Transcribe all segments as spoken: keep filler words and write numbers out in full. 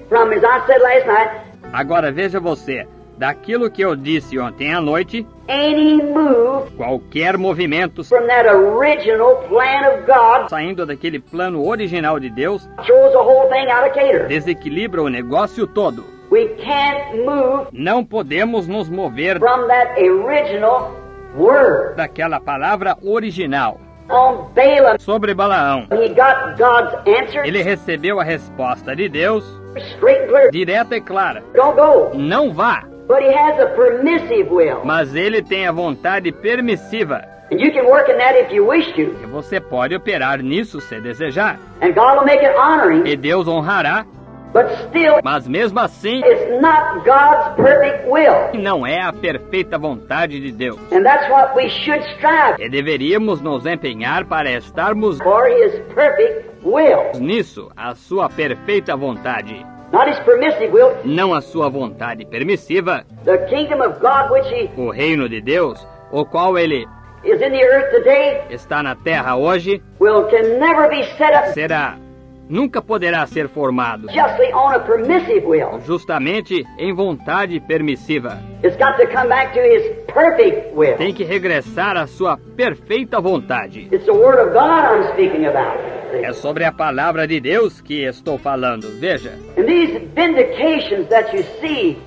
from, as I said last night, Agora veja você, daquilo que eu disse ontem à noite, any move qualquer movimento from that original plan of God saindo daquele plano original de Deus throws the whole thing out of cater. desequilibra o negócio todo. We can't move Não podemos nos mover from that original word. daquela palavra original. On Balaam, Sobre Balaão, he got God's answer ele recebeu a resposta de Deus straight and clear. direta e clara. Don't go. Não vá, But he has a permissive will. mas ele tem a vontade permissiva. And you can work in that if you wish to. E você pode operar nisso se desejar. And God will make it honoring. E Deus honrará, But still, mas mesmo assim, it's not God's perfect will. não é a perfeita vontade de Deus. And that's what we should strive E deveríamos nos empenhar para estarmos for, his perfect will. nisso, a sua perfeita vontade. Not his permissive will. Não a sua vontade permissiva, The kingdom of God which he o reino de Deus, o qual ele is in the earth today está na terra hoje, will can never be set up será, nunca poderá ser formado justly on a permissive will. justamente em vontade permissiva. It's got to come back to his perfect will. Tem que regressar à sua perfeita vontade. It's the word of God I'm speaking about. É sobre a palavra de Deus que estou falando. Veja, And these vindications that you see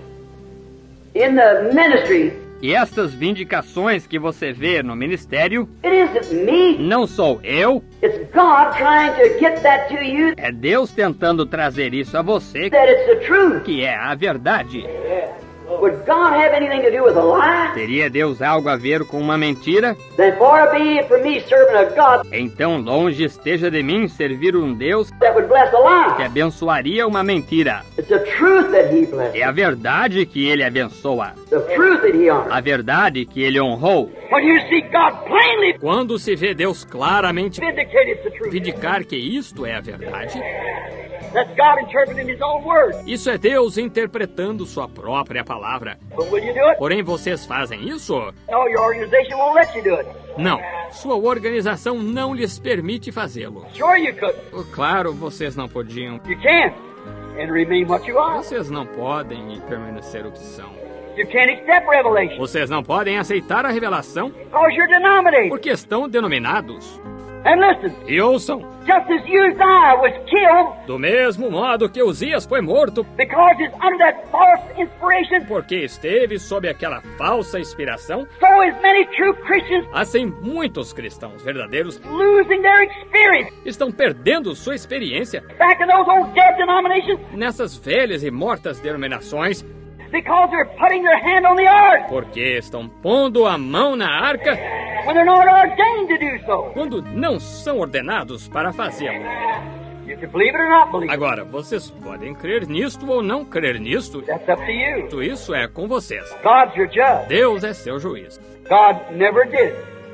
in the ministry, e estas vindicações que você vê no ministério, it isn't me. não sou eu, It's God trying to get that to you, é Deus tentando trazer isso a você, that it's the truth. que é a verdade. Would God have anything to do with a lie? Teria Deus algo a ver com uma mentira? Then far be it from me serving a God Então longe esteja de mim servir um Deus that would bless a que lie. abençoaria uma mentira. It's the truth that he blessed. É a verdade que ele abençoa, The truth that he honored. a verdade que ele honrou. When you see God plainly Quando se vê Deus claramente vindicate, it's the truth. vindicar que isto é a verdade, That's God interpreting his own word. isso é Deus interpretando sua própria palavra. But will you do it? Porém, vocês fazem isso? No, your organization won't let you do it. Não. Sua organização não lhes permite fazê-lo. Sure you could. Claro, vocês não podiam. You can't. And remain what you are. Vocês não podem permanecer o que são. You can't accept revelation. Vocês não podem aceitar a revelação Because you're denominated. porque estão denominados. And listen, E ouçam, just as Uzziah was killed do mesmo modo que Uzias foi morto because he's under that false inspiration, porque esteve sob aquela falsa inspiração, so is many true Christians assim muitos cristãos verdadeiros losing their experience estão perdendo sua experiência back in those old dead denominations nessas velhas e mortas denominações because they're putting their hand on the ark porque estão pondo a mão na arca when they're not ordained to do so. quando não são ordenados para fazê-lo. You can believe it or not believe it. Agora, vocês podem crer nisto ou não crer nisto. That's up to you. Tudo isso é com vocês. God's your judge. Deus é seu juiz. God never did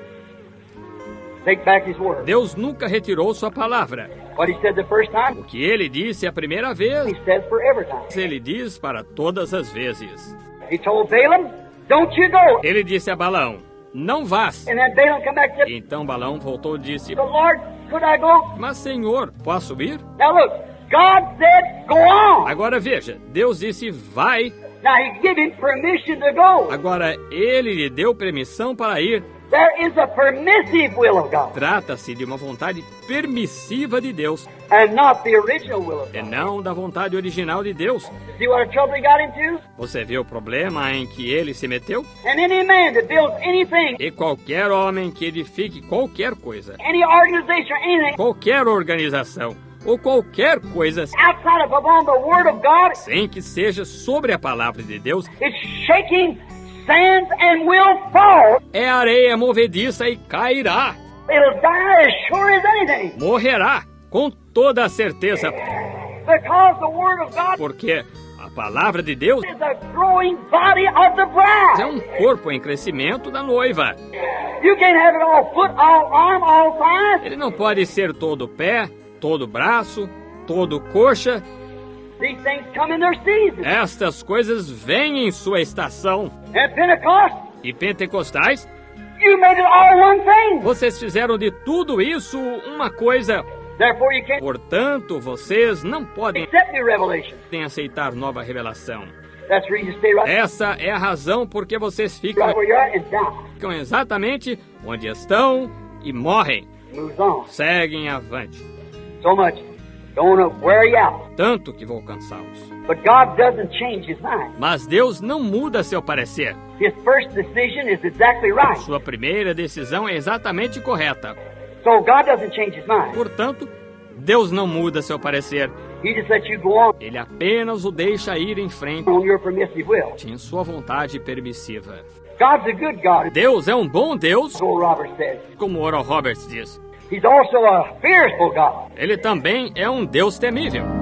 take back his word. Deus nunca retirou sua palavra. What he said the first time, O que ele disse a primeira vez, he says for every time. ele diz para todas as vezes. He told Balaam, don't you go. Ele disse a Balaão, não vás. And then Balaam come back and said, Então Balaão voltou e disse, the Lord, could I go? mas Senhor, posso ir? Now look, God said, go on. Agora veja, Deus disse, vai. Now he gave him permission to go. Agora ele lhe deu permissão para ir. There is a permissive will of God Trata-se de uma vontade permissiva de Deus, and not the original will of e God. não da vontade original de Deus. See what a trouble he got into? Você vê o problema em que ele se meteu? And any man that builds anything, E qualquer homem que edifique qualquer coisa, any organization or anything qualquer organização, ou qualquer coisa outside of upon the word of God, sem que seja sobre a palavra de Deus, it's shaking sands and will fall. é areia movediça e cairá, It'll die as sure as anything. morrerá com toda a certeza, Because the word of God porque a palavra de Deus is the growing body of the bride. é um corpo em crescimento da noiva. You can't have it all foot, all arm, all thigh. Ele não pode ser todo pé, todo braço, todo coxa. These things come in their season. Estas coisas vêm em sua estação. And Pentecost, E pentecostais, you made it all one thing. vocês fizeram de tudo isso uma coisa Therefore, you can't Portanto, vocês não podem accept new revelation. aceitar nova revelação. That's the reason you stay right, Essa é a razão por que vocês ficam, right where you're at and die. ficam exatamente onde estão e morrem. Moves on. Seguem avante. So much. Don't want to wear you out. Tanto que vou cansá-los. But God doesn't change His mind. Mas Deus não muda seu parecer. His first decision is exactly right. Sua primeira decisão é exatamente correta. So God doesn't change His mind. Portanto, Deus não muda seu parecer. He just lets you go on Ele apenas o deixa ir em frente on your permissive will. em sua vontade permissiva. God's a good God, Deus é um bom Deus, Oral Roberts says. como Oral Roberts diz. He's also a fearful God. Ele também é um Deus temível.